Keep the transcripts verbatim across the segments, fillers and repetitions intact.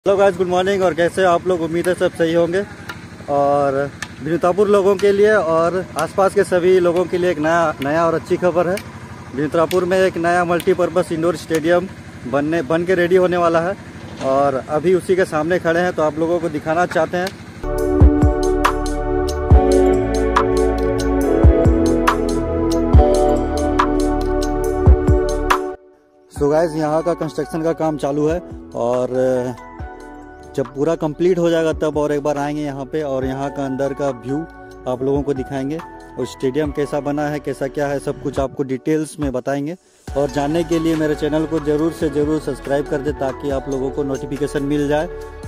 Hello guys, good morning. और कैसे आप लोग? उम्मीद है सब सही होंगे। और बिनुतापुर लोगों के लिए और आसपास के सभी लोगों के लिए एक नया नया और अच्छी खबर है। बिनुतापुर में एक नया मल्टीपर्पज़ इंडोर स्टेडियम बनने बन के रेडी होने वाला है और अभी उसी के सामने खड़े हैं, तो आप लोगों को दिखाना चाहते हैं। सो गाइस, यहाँ का कंस्ट्रक्शन का काम चालू है और जब पूरा कंप्लीट हो जाएगा तब और एक बार आएंगे यहाँ पे और यहाँ का अंदर का व्यू आप लोगों को दिखाएंगे और स्टेडियम कैसा बना है, कैसा क्या है, सब कुछ आपको डिटेल्स में बताएंगे। और जानने के लिए मेरे चैनल को ज़रूर से ज़रूर सब्सक्राइब कर दे ताकि आप लोगों को नोटिफिकेशन मिल जाए।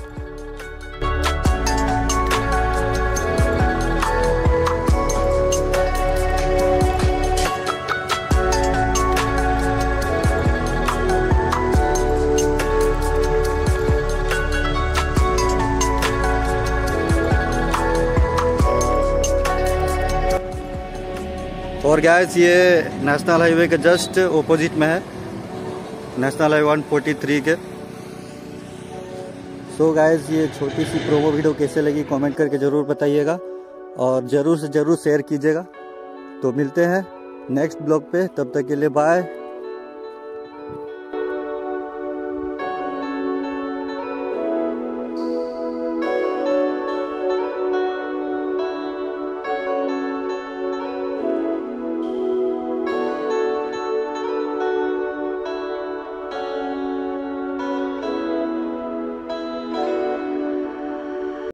और गाइस, ये नेशनल हाईवे के जस्ट ऑपोजिट में है, नेशनल हाईवे एक सौ तैंतालीस के। सो गाइस, ये छोटी सी प्रोमो वीडियो कैसे लगी कमेंट करके ज़रूर बताइएगा और ज़रूर से ज़रूर शेयर कीजिएगा। तो मिलते हैं नेक्स्ट ब्लॉग पे, तब तक के लिए बाय।